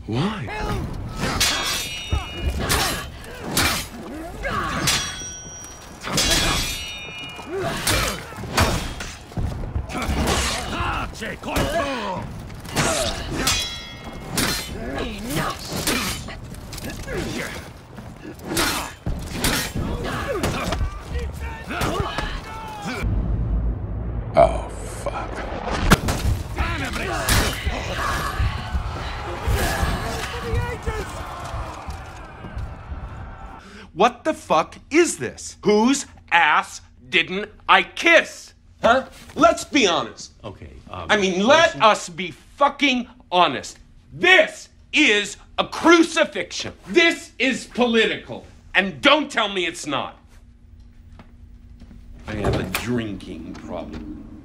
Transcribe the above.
Why? Oh, fuck. What the fuck is this? Whose ass didn't I kiss? Huh? Let's be honest. Okay. Let us be fucking honest. This is a crucifixion. This is political. And don't tell me it's not. I have a drinking problem.